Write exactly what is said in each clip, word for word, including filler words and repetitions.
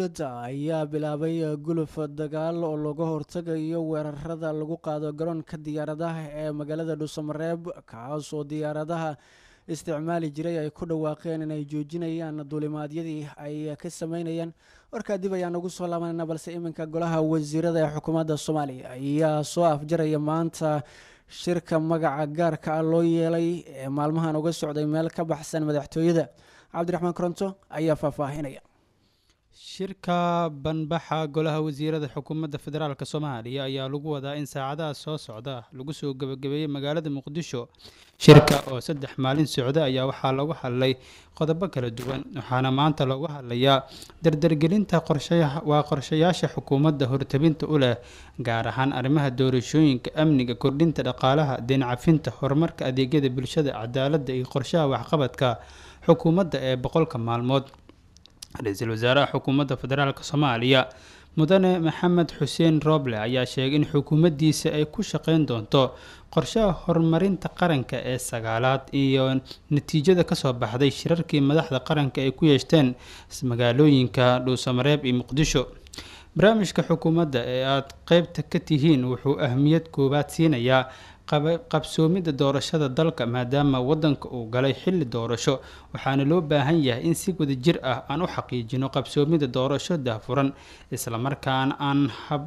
dowladda ayaa bilaabay guluf dagaal oo looga hortagayo weerarada lagu qaado garoonka diyaaradaha ee magaalada Dhuusamareeb kaas oo diyaaradaha isticmaali jiray ay ku dhawaaqeen inay joojinayaan duulimaadyadii ay ka sameynayaan. warka dib ayaan ugu soo laabanayna balse iminka golaha wasiirada ee xukuumadda Soomaaliya ayaa soo afjaraya maanta shirka magaca gaarka ah loo yeelay ee maalmahan uga socday meel ka baxsan madaxtooyada. Cabdiraxmaan Koronto ayaa faahfaahinaya. shirka banbaxa golaha wasiirada xukuumadda federaalka Soomaaliya ayaa lagu wadaa in saacadaha soo socda lagu soo gabagabeeyay magaalada Muqdisho. shirka oo saddex maalin socda ayaa waxaa lagu hadlay qodobo kala duwan waxaana maanta lagu hadlayaa dardargelinta qorshayaha waa qorshayaasha xukuumadda hortabinta u leh gaar ahaan arrimaha doorashooyinka, amniga, kordhinta dhaqaalaha, deyn cafinta, horumarka adeegyada bulshada, cadaaladda iyo qorshaha waxqabadka xukuumadda ee boqolka maalmood. ra-iisul wasaaraha xukuumadda federaalka Soomaaliya mudane Maxamed Xuseen Roble ayaa sheegay in xukuumaddiisa ay ku shaqeyn doonto qorshaha horumarinta qaranka ee sagaalaad iyo natiijada ka soo baxday shirarkii madaxda qaranka ay ku yeeshteen magaalooyinka Dhuusamareeb iyo Muqdisho. barnaamijka xukuumadda ee aad qaybta ka tihiin wuxuu ahmiyad koowaad siinayaa qabsoomida doorashada dalka maadaama wadanka uu galay xilli doorasho waxaana loo baahan yahay in si wada jir ah aan u xaqiijino qabsoomida doorasho daahfuran isla markaana aan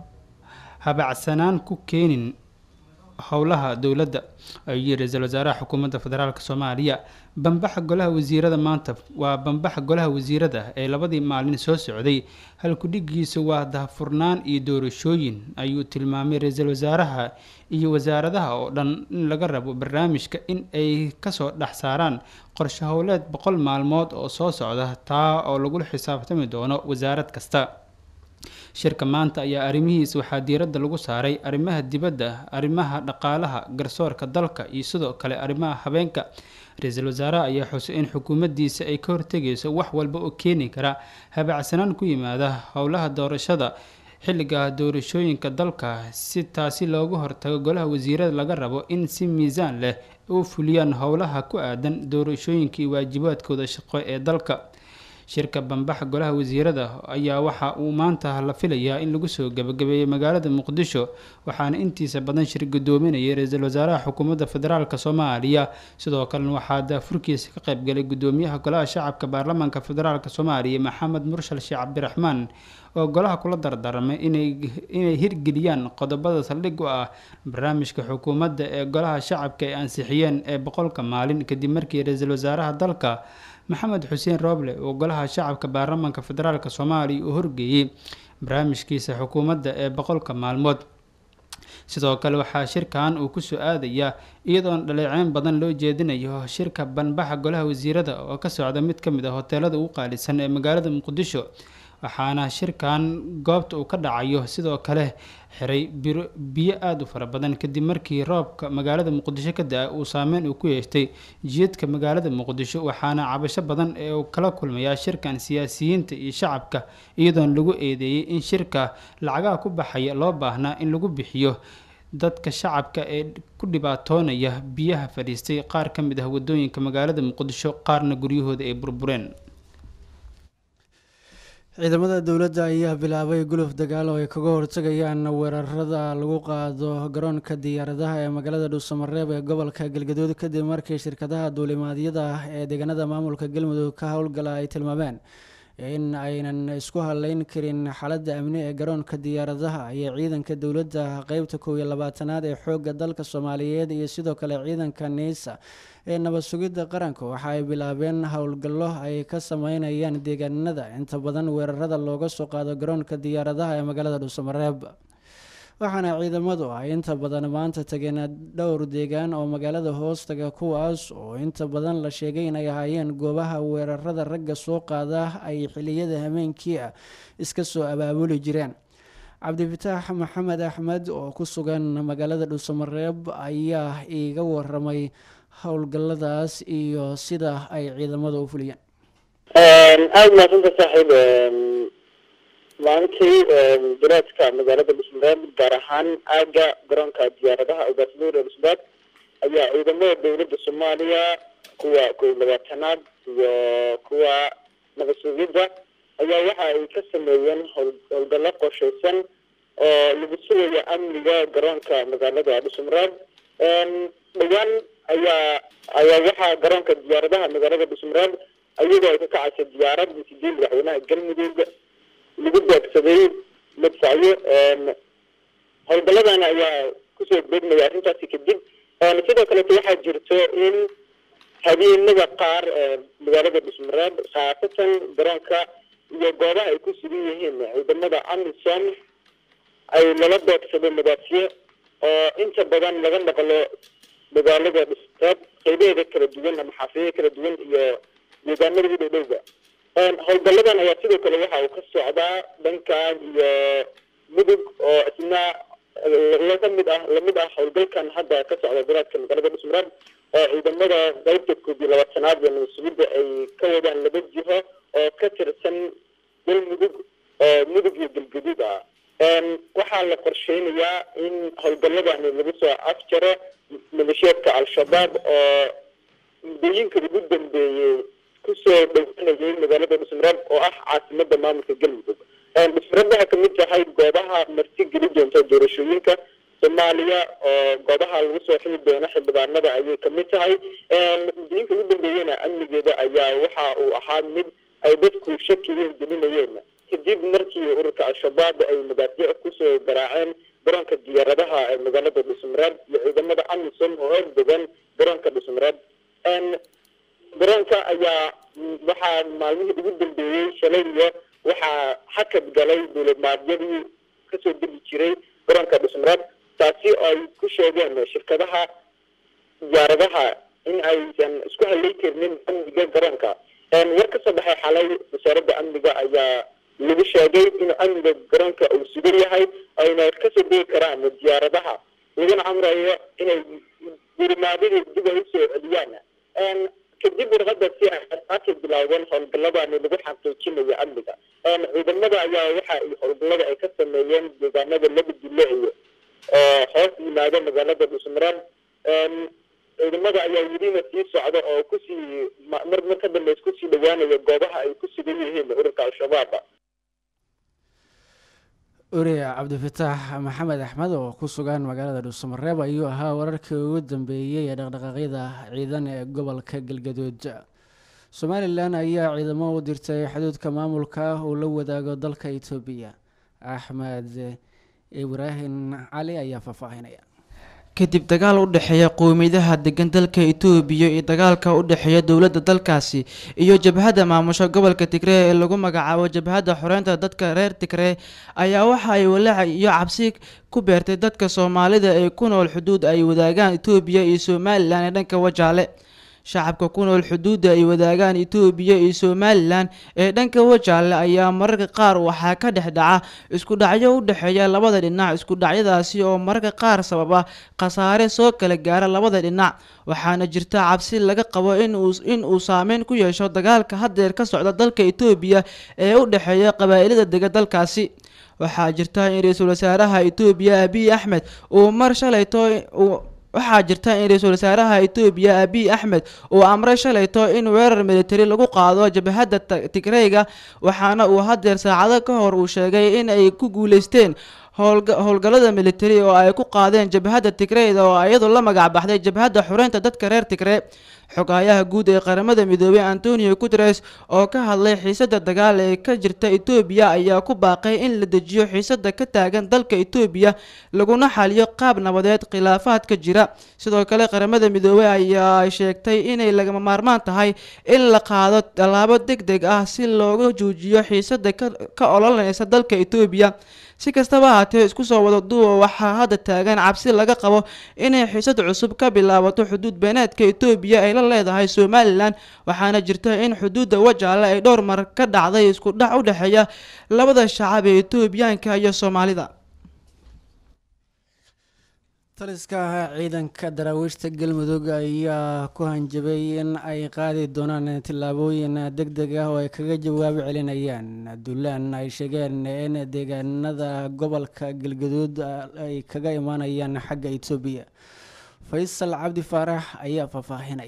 habacsanaan ku keenin howlaha dowladda ayuu ra-iisul wasaaraha xukuumadda federaalka Soomaaliya. banbaxa golaha wasiirada maanta waa banbaxa golaha wasiirada ee labadii maalin soo socday halkudhigiisa waa daahfurnaan iyo doorashooyin ayuu tilmaamay ra-iisul wasaaraha iyo wasaaradaha oo dhan in laga rabo barnaamijka in ay kasoo dhex saaraan qorshe howleed boqol maalmood oo soo socda taa oo lagula xisaabtami doono wasaarad kasta. shirka maanta ayaa arrimihiisa waxaa diiradda lagu saaray arrimaha dibadda, arrimaha dhaqaalaha, garsoorka dalka iyo sidoo kale arrimaha habeenka. ra-iisul wasaaraha ayaa xusay in xukuumaddiisa ay ka hortegayso wax walba oo keeni kara habacsanaan ku yimaada howlaha doorashada xilliga doorashooyinka dalka. si taasi looga hortago golaha wasiirada laga rabo in si miisaan leh u fuliyaan howlaha ku aadan doorashooyinka iyo waajibaadkooda shaqo ee dalka. shirka banbaxa golaha wasiirada ayaa waxa uu maanta la filayaa in lagu soo gabagabeeyo magaalada Muqdisho waxaana intiisa badan shir gudoominaya ra-iisul wasaaraha xukuumadda federaalka Soomaaliya. sidoo kale waxaa daafurkiisa ka qayb galay gudoomiyaha golaha shacabka baarlamaanka federaalka Soomaaliya Maxamed Mursal Sheekh Cabdiraxmaan oo golaha kula dardaarmay inay inay hirgeliyaan qodobada saldhig u ah barnaamijka xukuumadda ee golaha shacabka ay ansixiyeen ee boqolka maalin kadib markii ra-iisul wasaaraha dalka Maxamed Xuseen Roble oo golaha shacabka baarlamaanka federaalka Soomaaliya uu horgeeyay barnaamijkiisa xukuumadda ee boqolka maalmood. sidoo kale waxaa shirkan uu ku soo aadaya iyadoo dhaleeceyn badan loo jeedinayo shirka banbaxa golaha wasiirada oo ka socda mid ka mid ah hoteelada ugu qaalisan ee magaalada Muqdisho waxaana shirkan goobta uu ka dhacayo sidoo kale xiray biyo aad u fara badan kadib markii roobka magaalada Muqdisho ka daa uu saameyn uu ku yeeshtay jidadka magaalada Muqdisho waxaana cabasho badan ee uu kala kulmaya shirkan siyaasiyiinta iyo shacabka iyadoo lagu eedeeyay in shirka lacagaha ku baxaya loo baahnaa in lagu bixiyo dadka shacabka ee ku dhibaatoonaya biyaha fadhiistay qaar ka mid ah wadooyinka magaalada Muqdisho qaarna guryahooda ay burbureen. ciidamada dowladda ayaa bilaabay guluf dagaal oo ay kaga hortagayaan weerarada lagu qaado garoonka diyaaradaha ee magaalada Dhuusamareeb ee gobolka Galgaduud kadib markii shirkadaha duulimaadyada ee deegaanada maamulka Galmudug ka howlgala ay tilmaameen in aynan isku halayn karin xaaladda amni ee garoonka diyaaradaha iyo ciidanka dowladda qaybta kow iyo labaatanaad ee xoogga dalka Soomaaliyeed iyo sidoo kale ciidanka NISA ee nabad sugidda qaranka waxa ay bilaabeen howlgallo ay ka sameynayaan deegaanada inta badan weerarada looga soo qaado garoonka diyaaradaha ee magaalada Dhuusamareeb. waxaana ciidamadu ay inta badan maanta tageen dhowr deegaan oo magaalada hoostaga kuwaas oo inta badan la sheegay inay ahaayeen goobaha weerarada ragga soo qaada ay xilliyada habeenkii ah iska soo abaabuli jireen. Cabdifataax Maxamed Axmed oo ku sugan magaalada Dhuusamareeb ayaa iiga waramay howlgalladaas iyo sida ay ciidamadu u fuliyeen. aad maasanta saaxiib maalintii daraadka magaalada Dhuusamareeb gaar ahaan aaga garoonka diyaaradaha ugaasnuur ee Dhuusamareeb ayaa ciidamada dowladda Soomaaliya kuwa kow iyo labaatanaad iyo kuwa nabad sugidda ayaa waxa ay ka sameeyeen howlgallo qorshaysan oo lagu sugayo amniga garoonka magaalada Dhuusamareeb dhawaan ayaa ayaa waxaa garoonka diyaaradaha magaalada Dhuusamareeb ayadoo ay ka kacaysa diyaarad sidii madaxweynaha galmudug lagu beegsaday madfacyo howlgalladan ayaa kusoo beegmaya arrintaasi kadib sidoo kale waxaa jirto in habeenada qaar magaalada Dhuusamareeb khaasatan garoonka iyo goobaha ay ku sugan yihiin ciidamada AMISOM ay lala beegsado madafyo oo inta badan laga naqlo magaalada Dhuusamareeb qaybaheeda kala duwan ama xaafadaha kala duwan iyo deegaanada u dhowdhowga howlgalladan ayaa sidoo kale waxa uu ka socdaa dhankan iyo mudug oo isna lamid ah lamid ah howlgalkan hadda ka socda daraadka magaalada Dhuusamareeb oo ciidamada qaybta koob iyo labaatanaad ee nabadgelyada ay ka wadaan laba jiho oo ka tirsan galmudug oo mudug iyo galgaduud ah waxaa la qorsheynayaa in howlgalladan lagu soo afjaro maleeshiyadka al-shabaab oo muddooyinka ugu dambeeyey kusoo dhowaanayay magaalada Dhuusamareeb oo ah caasimadda maamulka galmudug Dhuusamareeb waxay ka mid tahay goobaha marti geli doonta doorashooyinka Soomaaliya oo goobaha lagu soo xili doono xildhibaanada ayay ka mid tahay muddooyinka ugu dambeeyeyna amnigeeda ayaa waxa uu ahaa mid ay dadku shaki weyn gelinayeen kadib markii ururka al-shabaab ay madafyo kusoo garaaceen garoonka diyaaradaha ee magaalada Dhuusamareeb iyo ciidamada AMISOM oo hor degan garoonka Dhuusamareeb garoonka ayaa waxaa maalmihii ugu dambeeyey shalay iyo waxaa hakad galay duulimaadyadii kasoo degi jiray garoonka Dhuusamareeb taasi oo ay ku sheegeen shirkadaha diyaaradaha in aysan isku halay karnin amniga garoonka war ka soo baxay xalay wasaaradda amniga ayaa lagu sheegay in amniga garoonka uu sugan yahay ayna kasoo degi karaan diyaaradaha laguna amrayo inay duulimaadyadii dib ay usoo celiyaan kadib warqadaasi ay bilowdeen howlgalladani lagu xaqiijinayo amniga ciidamada ayaa waxa ay howlgallada ay ka sameeyeen deegaanada laba dilo iyo hoos yimaada magaalada Dhuusamareeb ciidamada ayaa welina sii socda oo kusii mar mar ka dambeys kusii dhawaanaya goobaha ay ku sugan yihiin ururka al-shabaab uriya cabdifataax maxamed axmed oo ku sugan magaalada Dhuusamareeb ayuu ahaa wararkii ugu dambeeyey ee dhaqdhaqaaqyada ciidan ee gobolka Galgaduud Somaliland ayaa ciidamo u dirtay xuduudka maamulka uu la wadaago dalka Itoobiya Axmed Ibrahim Ali ayaa faahfaahinaya kadib dagaal u dhaxeeya qowmiyadaha degan dalka Itoobiya iyo dagaalka u dhaxeeya dawladda dalkaasi iyo jabhadda maamusha gobolka Tigray ee lagu magacaabo jabhadda xoreynta dadka reer Tigray ayaa waxa ay walaac iyo cabsi ku beertay dadka Soomaalida ee ku nool xuduud ay wadaagaan Itoobiya iyo Somaliland ee dhanka Wajaale shacabka ku nool xuduudda ay wadaagaan Itoobiya iyo Somaliland ee dhanka Wajaale ayaa mararka qaar waxa ka dhex dhaca isku dhacyo u dhaxeeya labada dhinac isku dhacyadaasi oo mararka qaar sababa khasaare soo kala gaara labada dhinac waxaana jirta cabsi laga qabo in uu in uu saameyn ku yeesho dagaalka haddeer ka socda dalka Itoobiya ee u dhaxeeya qabaa'ilada dega dalkaasi waxaa jirta in ra'iisul wasaaraha Itoobiya Abiy Ahmed uu mar shalayto waxaa jirta in ra'iisul wasaaraha Itoobiya Abiy Ahmed uu amray shalayto in weerar military lagu qaado jabhadda Tigrayga waxaana uu haddeer saacado ka hor uu sheegay in ay ku guuleysteen howlgallada military oo ay ku qaadeen jabhadda Tigrayda oo iyadoo la magac baxday jabhadda xoreynta dadka reer Tigray xogayaha guud ee qaramada midoobay Antonio Guterres oo ka hadlay xiisadda dagaal ee ka jirta Itoobiya ayaa ku baaqay in la dejiyo xiisadda ka taagan dalka Itoobiya laguna xaliyo qaab nabadeed khilaafaadka jira sidoo kale qaramada midoobay ayaa sheegtay inay lagama maarmaan tahay in la qaado tallaabo degdeg ah si looga joojiyo xiisadda ka ololanaysa dalka Itoobiya si kastaba haatee isku soo wada duuba waxaa hadda taagan cabsi laga qabo inay xiisad cusub ka bilaabato xuduud beenaadka Itoobiya ay la leedahay Somaliland waxaana jirta in xuduudda Wajaale ay dhowr mar ka dhacday isku dhac u dhaxeeya labada shacab ee Itoobiyaanka iyo Soomaalida taliska ciidanka daraawiishta galmudug ayaa ku hanjabay in ay qaadi doonaan tillaabooyin degdeg ah oo ay kaga jawaab celinayaan duulaan ay sheegeen in deegaanada gobolka Galgaduud ay kaga imaanayaan xagga Itoobiya Faysal Cabdi Faarax ayaa faahfaahinaya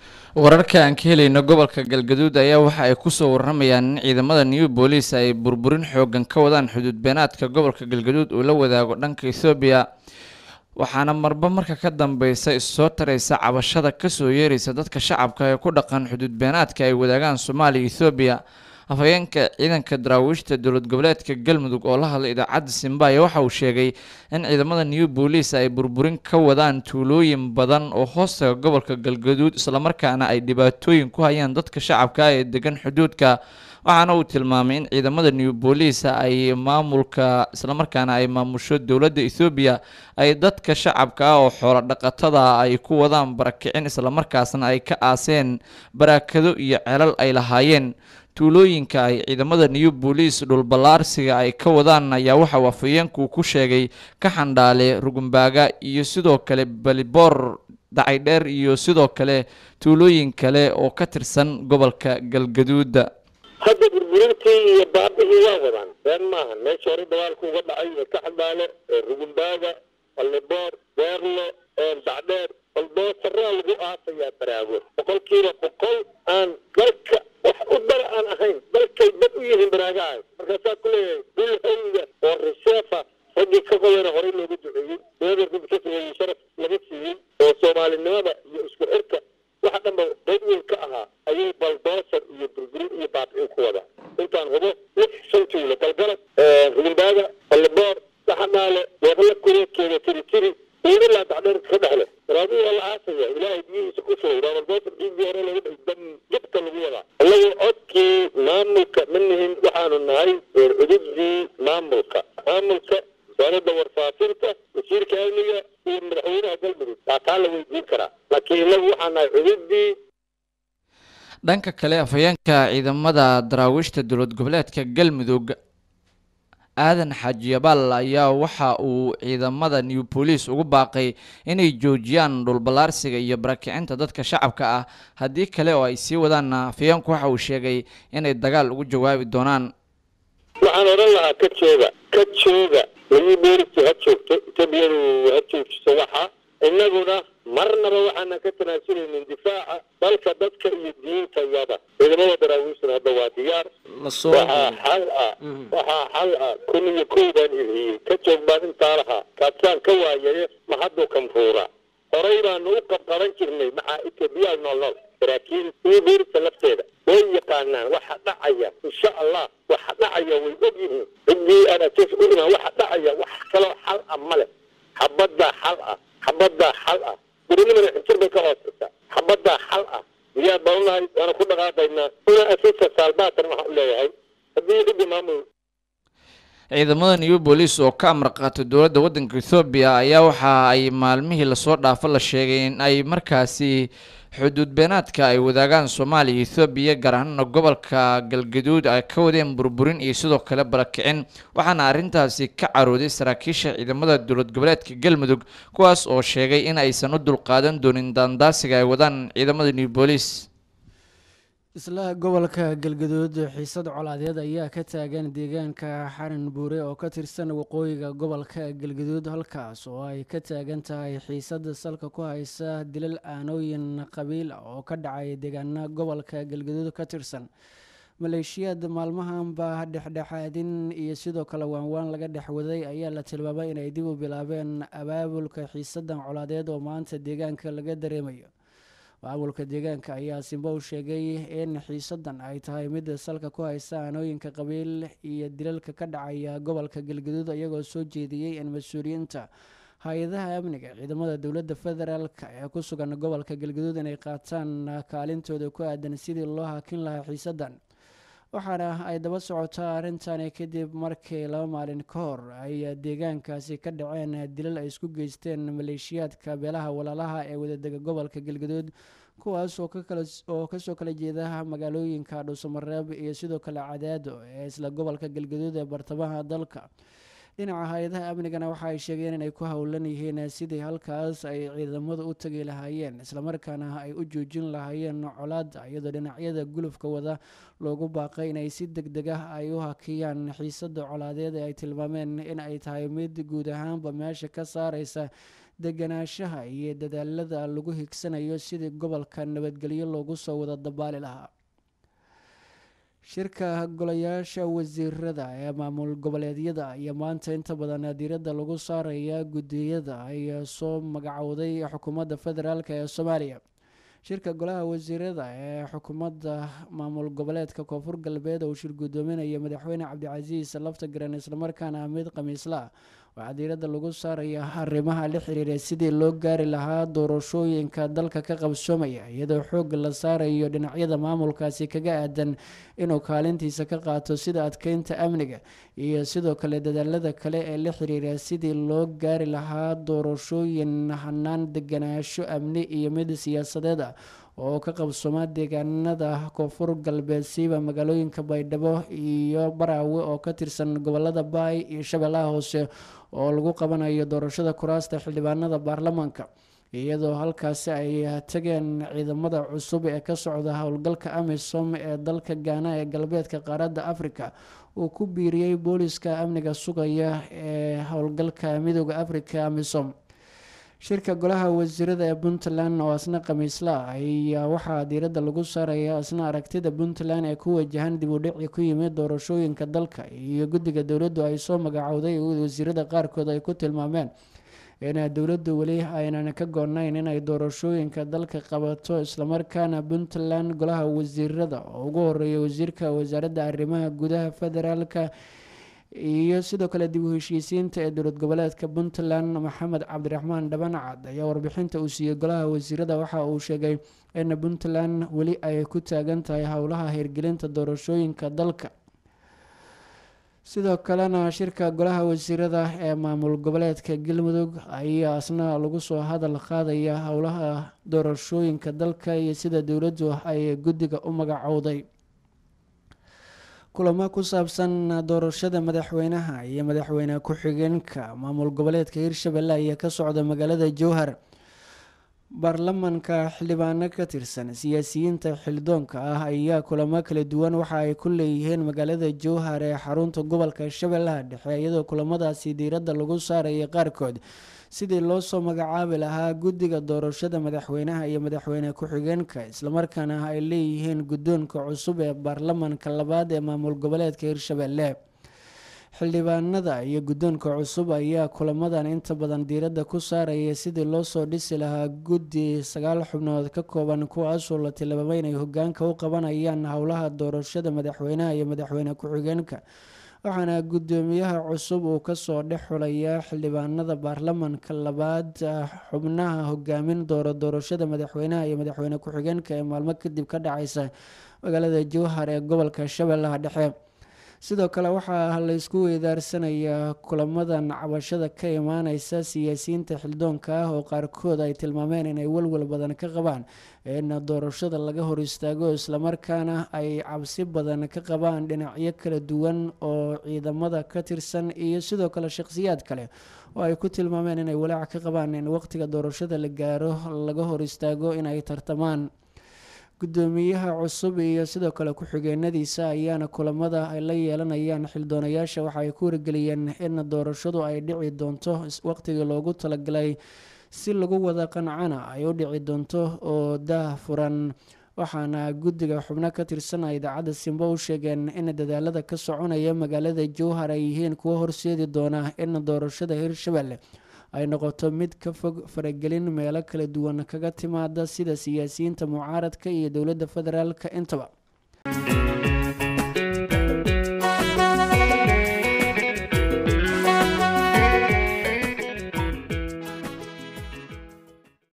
wararka aan ka helayno gobolka galgaduud ayaa waxa ay kusoo waramayaan in ciidamada new boolice ay burburin xoogan ka wadaan xuduud beenaadka gobolka galgaduud uu la wadaago dhanka Ethiopia waxaana marba marka ka dambeysa isoo taraysa cabashada kasoo yeeraysa dadka shacabka ee ku dhaqan xuduud beenaadka ay wadaagaan Soomaaliya Ethiopia afhayeenka ciidanka daraawiishta dowlad goboleedka galmudug oo la hadlay idaacadda Simba waxa uu sheegay in ciidamada new boolice ay burburin ka wadaan tuulooyin badan oo hoosta gobolka galgaduud isla markaana ay dhibaatooyin ku hayaan dadka shacabka ee degan xuduudka waxaana uu tilmaamay in ciidamada new boolice ay maamulka isla markaana ay maamusho dowladda Ethiopia ay dadka shacabka oo xoolo dhaqatada ay ku wadaan barakicin isla markaasna ay ka aaseen barakado iyo celal ay lahaayeen tuulooyinka ay ciidamada new boolice dhulbalaarsiga ay ka wadaan ayaa waxa uu afhayeenku ku sheegay ka xandhaale rugumbaaga iyo sidoo kale balibor dacaydheer iyo sidoo kale tuulooyin kale oo ka tirsan gobolka galgaduud hadda burburintii iyo baabihii waa wadaan been maahan meesha hore dagaalku uga dhacay ee ka xandhaale rugumbaaga balibor beerlo dacdheer baldoosarraa lagu aasayaa baraago boqolkiiba boqol aan dalka wax u dara aan ahayn dalkay dad u yihiin baraagaha markaasaa ku leeyahay dul hayga oo reseefa raggii ka qoyana horey loogu duceeyey dowladda rubka sameeyey sharaf laga siiyey oo soomaalinimada iyo isku xirka waxa dhanba qayb weyn ka ahaa ayay baldoosar iyo burburin iyo baabicin ku wadaa intaan hubo lix shan tuulo galgalad rugumbaaga balliboor saxanaale deeqla kureedkeeda tiri tiri iyo ilaa dacdheer ka dhexle baraadu waa la aasaya ilaahay biyihiisa ku shugay baldoosar ciidii hore laga dhigay dam jibka lagu wadaa annagu codkii maamulka ma nihin waxaanu nahay cudubdii maamulka maamulka wasaaradda warfaafinta wasiirka amniga iyo madaxweynaha galmudug waa taa la weydiin karaa laakiin inagu waxaa nahay cudubdii dhanka kale afhayeenka ciidamada daraawiishta dowlad goboleedka galmudug aadan xaaji yabaal ayaa waxa uu ciidamada new boolice ugu baaqay inay joojiyaan dhulbalaarsiga iyo barakicinta dadka shacabka ah haddii kale oo ay sii wadaan afhayeenku waxa uu sheegay inay dagaal ugu jawaabi doonaan waxaan odhan lahaa ka jooga ka jooga new boolice ha joogto etoobiyadu ha joojiso waxa innaguna marnaba waxaanan ka tanaasuleynin difaaca dalka dadka iyo diinta yada ciidamada daraawiishna hadda waa diyaar waxaa xal ah waxaa xal ah kun iyo kow baan ilhiyey ka joog baan intaa lahaa kaasaan ka waayaye ma hadduu kanfuura horey baanu u qabqaban jirnay maxaa etoobiyaal nool nool saraakiil iyo booliska lafteeda way yaqaanaan waxa dhacaya insha allah waxa dhacaya way og yihiin ciddii aan atis u imaan waxa dhacaya wax kaloo xal ah male xabaddaa xal ah xabaddaa xal ah gurinimana xijir bay ka hoosaysaa xabaddaa xal ah miyaa balnahay waana ku dhaqaaqaynaa una asisa saalbaatan waxaan u leeyahay haddii ciddi maamul ciidamada new boolice oo ka amar qaatay dowladda waddanka Ethiopia ayaa waxa ay maalmihii lasoo dhaafo la sheegay in ay markaasi xuduud beenaadka ay wadaagaan Soomaaliya Ethiopia gaar ahaan gobolka galgaduud ay ka wadeen burburin iyo sidoo kale barakicin waxaana arrintaasi ka carooday saraakiisha ciidamada dowlad goboleedka galmudug kuwaas oo sheegay in aysan u dulqaadan doonin daandaasiga ay wadaan ciidamada new boolice isla gobolka galgaduud xiisad colaadeed ayaa ka taagan deegaanka xaran buure oo ka tirsan waqooyiga gobolka galgaduud halkaas oo ay ka taagan tahay xiisada salka ku haysa dilal aanooyin qabiil oo ka dhacay deegaana gobolka galgaduud ka tirsan maleeshiyad maalmahanba dhexdhexaadin iyo sidoo kale waanwaan laga dhexwaday ayaa la tilmaamay inay dib u bilaabeen abaabulka xiisadan colaadeed oo maanta deegaanka laga dareemayo maamulka deegaanka ayaa Simba u sheegay in xiisadan ay tahay mid salka ku haysa aanooyinka qabiil iyo dilalka ka dhacaya gobolka galgaduud iyagoo soo jeediyay in mas'uuliyiinta hay'adaha amniga ciidamada dowladda federaalka ee ku sugan gobolka galgaduud inay qaataan kaalintooda ku aadan sidii loo hakin lahaa xiisadan waxaana ay daba socotaa arrintani kadib markii laba maalin ka hor ay deegaankaasi ka dhaceen dilal ay isku geysteen maleeshiyaadka beelaha walaalaha ee wadadega gobolka galgaduud kuwaas oo ka kala oo ka soo kala jeeda magaalooyinka Dhuusamareeb iyo sidoo kale Cadaado ee isla gobolka galgaduud ee bartamaha dalka dhinaca hay'adaha amnigana waxa ay sheegeen inay ku howlan yihiin sidii halkaas ay ciidamadu u tagi lahaayeen isla markaana ay u joojin lahaayeen colaadda iyadoo dhinacyada gulufka wada loogu baaqay inay si degdeg ah ay u hakiyaan xiisada colaadeed ee ay tilmaameen in ay tahay mid guud ahaanba meesha ka saaraysa deganaanshaha iyo dadaalada lagu higsanayo sidii gobolka nabadgelyo loogu soo wada dabaali lahaa. shirka golayaasha wasiirada ee maamul goboleedyada ayaa maanta inta badan diiradda lagu saaraya guddiyada ay soo magacowday xukuumadda federaalk ee soomaaliya. shirka golaha wasiirada ee xukuumadda maamul goboleedka koonfur galbeed uu shir guddoominaya madaxweyne cabdicasiis laftagareen islamarkaana mid khamiisla waxaa diiradda lagu saaraya arrimaha la xiriira sidii loo gaari lahaa doorashooyinka dalka ka qabsoomaya iyadoo xoog la saarayo dhinacyada maamulkaasi kaga aadan inuu kaalintiisa ka qaato sida adkeynta amniga iyo sidoo kale dadaalada kale ee la xiriira sidii loo gaari lahaa doorashooyin hanaan deganaansho amni iyo mid siyaasadeed ah oo ka qabsoma deegaanada koonfur galbeed siiba magaalooyinka baydhabo iyo baraawe oo ka tirsan gobolada baay iyo shabeellaha hoose oo lagu qabanayo doorashada kuraasta xildhibaanada baarlamaanka iyadoo halkaasi ay tageen ciidamada cusub ee ka socda howlgalka amisom ee dalka gaana ee galbeedka qaaradda afrika uu ku biiriyey booliska amniga sugaya ee howlgalka midooda afrika amisom. shirka golaha wasiirada ee puntland oo asna khamiisla ayaa waxaa diiradda lagu saaraya asna aragtida puntland ee ku wajahan dib u dhici ku yimid doorashooyinka dalka iyo guddiga dowladdu ay soo magacowday wasiirada qaarkood ay ku tilmaameen in dowladdu weli aynan ka goonayn inay doorashooyinka dalka qabato islamarkaana puntland golaha wasiirada oo ugu horeeya wasiirka wasaaradda arrimaha gudaha federaalka iyo sidoo kale dib u heshiisiinta ee dowlad goboleedka puntland maxamed cabdiraxmaan dhabancad ayaa warbixinta uu siiyey golaha wasiirada waxa uu sheegay in puntland weli ay ku taagan tahay howlaha hirgelinta doorashooyinka dalka. sidoo kalena shirka golaha wasiirada ee maamul goboleedka galmudug ayaa asna lagu soo hadal qaadaya howlaha doorashooyinka dalka iyo sida dowladdu ay guddiga u magacowday. kulamo ku saabsan doorashada madaxweynaha iyo madaxweyne ku-xigeenka maamul goboleedka hirshabelle ayaa ka socda magaalada jowhar. baarlamanka xildhibaano ka tirsan siyaasiyiinta xildoonka ah ayaa kulamo kala duwan waxa ay ku leeyihiin magaalada jowhar ee xarunta gobolka shabeellaha dhexe iyadoo kulamadaasi diiradda lagu saaraya qaarkood sidii loo soo magacaabi lahaa guddiga doorashada madaxweynaha iyo madaxweyne ku-xigeenka islamarkaana ay leeyihiin guddoonka cusub ee baarlamanka labaad ee maamul goboleedka hirshabelle. xildhibaanada iyo guddoonka cusub ayaa kulamadan inta badan diiradda ku saaraya sidii loo soo dhisi lahaa guddi sagaal xubnood ka kooban kuwaasoo la tilmaamay inay hogaanka u qabanayaan howlaha doorashada madaxweynaha iyo madaxweyne ku-xigeenka waxaana guddoomiyaha cusub uu kasoo dhex xulayaa xildhibaanada baarlamanka labaad xubnaha hogaamin dooro doorashada madaxweynaha iyo madaxweyne ku-xigeenka ee maalmo kadib ka dhacaysa magaalada jowhar ee gobolka shabeellaha dhexe. sidoo kale waxaa la isku weydaarsanayaa kulamadan cabashada ka imaaneysa siyaasiyiinta xildoonka ah oo qaarkood ay tilmaameen inay walwal badan ka qabaan in doorashada laga hor istaago islamarkaana ay cabsi badan ka qabaan dhinacyo kala duwan oo ciidamada ka tirsan iyo sidoo kale shakhsiyaad kale oo ay ku tilmaameen inay walaac ka qabaan in waqtiga doorashada la gaaro laga hor istaago inay tartamaan. guddoomiyaha cusub iyo sidoo kale ku-xigeenadiisa ayaana kulamada ay la yeelanayaan xildoonayaasha waxa ay ku wargeliyeen in doorashadu ay dhici doonto waqtigii loogu talagalay si lagu wada qancana ay u dhici doonto oo daah furan waxaana guddiga xubno ka tirsan idaacadda simbo u sheegeen in dadaalada ka soconaya magaalada jowhar ay yihiin kuwo horseedi doona in doorashada hirshabelle ay noqoto mid ka fog faragelin meelo kala duwan kaga timaada sida siyaasiyiinta mucaaradka iyo dowladda federaalka intaba.